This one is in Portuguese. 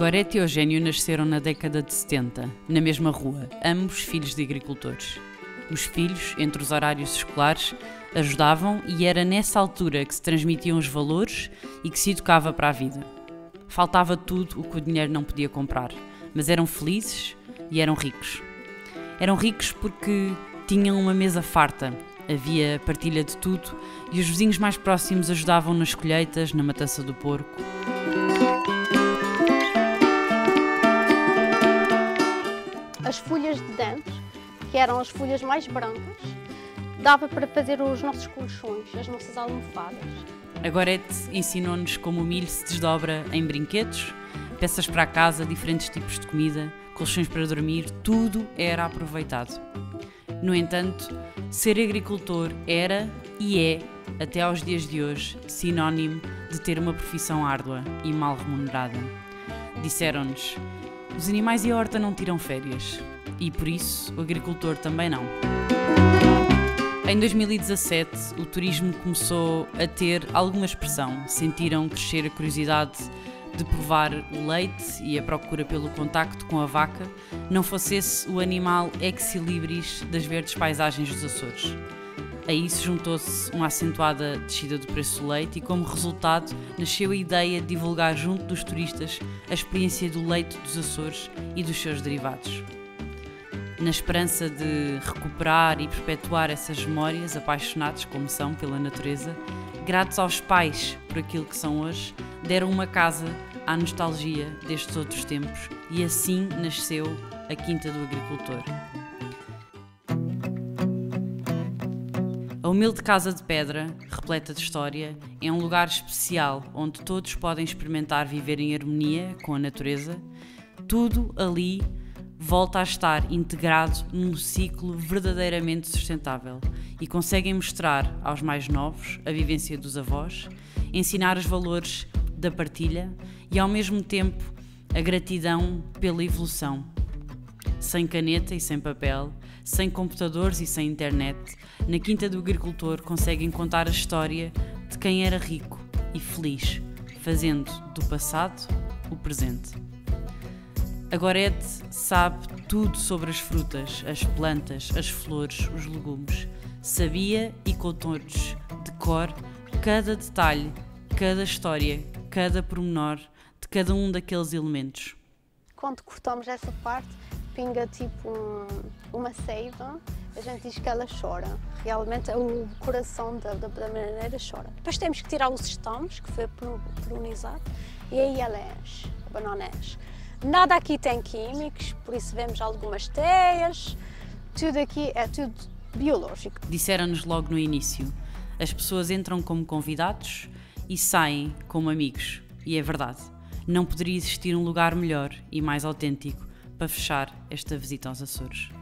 Gorete e Eugénio nasceram na década de 70, na mesma rua, ambos filhos de agricultores. Os filhos, entre os horários escolares, ajudavam e era nessa altura que se transmitiam os valores e que se educava para a vida. Faltava tudo o que o dinheiro não podia comprar, mas eram felizes e eram ricos. Eram ricos porque tinham uma mesa farta, havia partilha de tudo e os vizinhos mais próximos ajudavam nas colheitas, na matança do porco. As folhas de dentro, que eram as folhas mais brancas, dava para fazer os nossos colchões, as nossas almofadas. A Gorete ensinou-nos como o milho se desdobra em brinquedos, peças para a casa, diferentes tipos de comida, colchões para dormir, tudo era aproveitado. No entanto, ser agricultor era e é, até aos dias de hoje, sinónimo de ter uma profissão árdua e mal remunerada. Disseram-nos: os animais e a horta não tiram férias, e por isso o agricultor também não. Em 2017, o turismo começou a ter alguma expressão. Sentiram crescer a curiosidade de provar o leite e a procura pelo contacto com a vaca, não fosse esse o animal ex-libris das verdes paisagens dos Açores. A isso juntou-se uma acentuada descida do preço do leite e, como resultado, nasceu a ideia de divulgar junto dos turistas a experiência do leite dos Açores e dos seus derivados. Na esperança de recuperar e perpetuar essas memórias, apaixonados como são pela natureza, gratos aos pais por aquilo que são hoje, deram uma casa à nostalgia destes outros tempos e assim nasceu a Quinta do Agricultor. A humilde casa de pedra, repleta de história, é um lugar especial onde todos podem experimentar viver em harmonia com a natureza. Tudo ali volta a estar integrado num ciclo verdadeiramente sustentável e conseguem mostrar aos mais novos a vivência dos avós, ensinar os valores da partilha e, ao mesmo tempo, a gratidão pela evolução. Sem caneta e sem papel, sem computadores e sem internet, na Quinta do Agricultor conseguem contar a história de quem era rico e feliz, fazendo do passado o presente. A Gorete sabe tudo sobre as frutas, as plantas, as flores, os legumes. Sabia e contou-nos de cor cada detalhe, cada história, cada pormenor de cada um daqueles elementos. Quando cortamos essa parte, pinga tipo uma seiva, a gente diz que ela chora. Realmente o coração da bananeira chora. Depois temos que tirar os estames, que foi polonizado, e aí ela enche, a banana enche. Nada aqui tem químicos, por isso vemos algumas teias, tudo aqui é tudo biológico. Disseram-nos logo no início, as pessoas entram como convidados e saem como amigos. E é verdade, não poderia existir um lugar melhor e mais autêntico para fechar esta visita aos Açores.